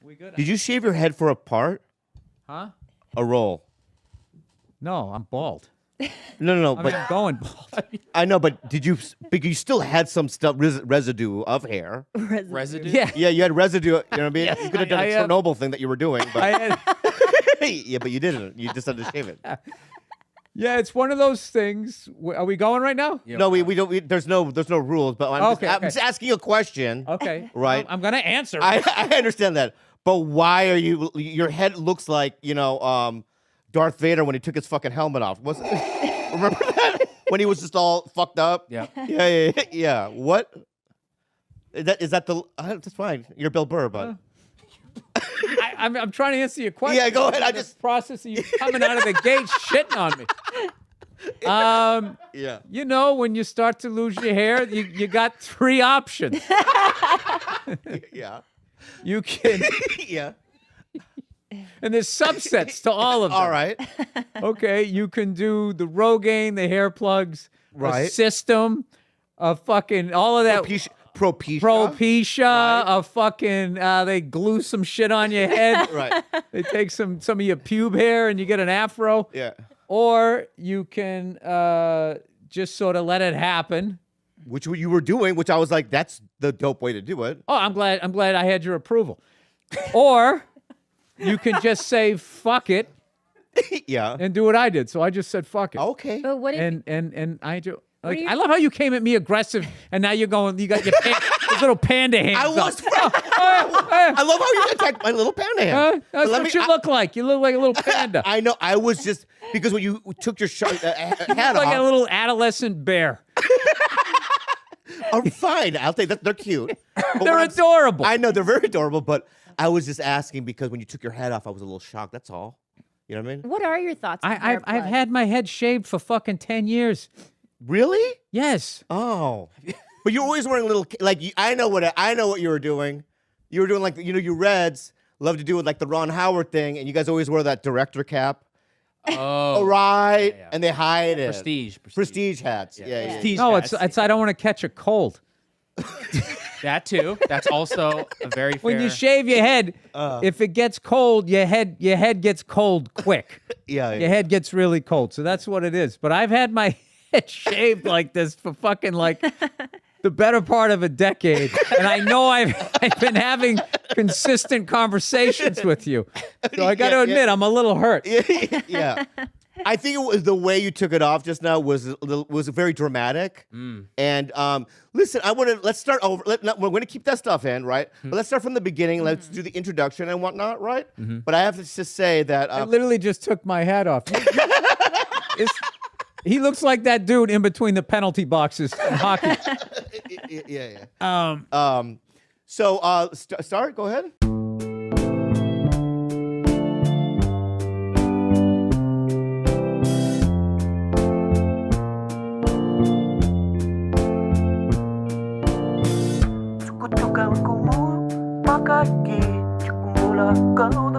We good? Did you shave your head for a part? Huh? A role? No, I'm bald. No, I but mean, I'm going bald. I know, but did you? But you still had some stuff residue of hair. Residue? Yeah. Yeah, you had residue. You know what I mean? Yes, you could have done I a have. Chernobyl thing that you were doing, but I, yeah, but you didn't. You just had to shave it. yeah, it's one of those things. Are we going right now? Yeah. No, we don't. There's no rules. But I'm just asking you a question. Okay. Right. I'm gonna answer. I understand that, but why are you? Your head looks like Darth Vader when he took his fucking helmet off. Remember that when he was just all fucked up? Yeah. Yeah. What? Is that the? That's fine. You're Bill Burr, but. I'm trying to answer your question. Yeah, go ahead. I The just process of you coming out of the gate shitting on me. Yeah. You know, when you start to lose your hair, you got 3 options. Yeah. You can, Yeah. and there's subsets to all of them. All right. Okay, you can do the Rogaine, the hair plugs, a Right. system, a fucking all of that. Propecia, a fucking they glue some shit on your head. Right. They take some of your pube hair and you get an afro. Yeah. Or you can just sort of let it happen. Which you were doing, which I was like, that's the dope way to do it. Oh, I'm glad I had your approval. Or you can just say fuck it Yeah. and do what I did. So I just said fuck it. Okay. But what if And I do. Like, you- I love how you came at me aggressive, and now you're going. You got your those little panda hands. I up. was. I love how you attacked my little panda hand. Huh? That's Let what me- you look like. You look like a little panda. I know. I was just because when you took your hat like off. a little adolescent bear. Oh, fine. I'll take that. They're cute. But They're what I'm- adorable. I know they're very adorable, but I was just asking because when you took your hat off, I was a little shocked. That's all. You know what I mean? what are your thoughts on hair I've plugs? had my head shaved for fucking 10 years. Really? Yes. Oh, but you're always wearing little I know what you were doing. You were doing like you Reds love to do with like the Ron Howard thing, and you guys always wear that director cap. Oh. Right, yeah. and they hide it. Prestige hats. Yeah. Prestige No, hats. it's I don't want to catch a cold. That too. That's also a very fair. When you shave your head, if it gets cold, your head gets cold quick. Yeah. Your head gets really cold. So that's what it is. But I've had my head shaved like this for fucking like the better part of a decade. And I know I've been having consistent conversations with you. So I got to admit, I'm a little hurt. Yeah. I think it was the way you took it off just now was very dramatic. And listen, let's start over. We're going to keep that stuff in, right? But let's start from the beginning. Let's do the introduction and whatnot, right? But I have to just say that I literally just took my hat off. He looks like that dude in between the penalty boxes in hockey. yeah. So start. Go ahead. Cukutukan ku pakagi, cukup mula kau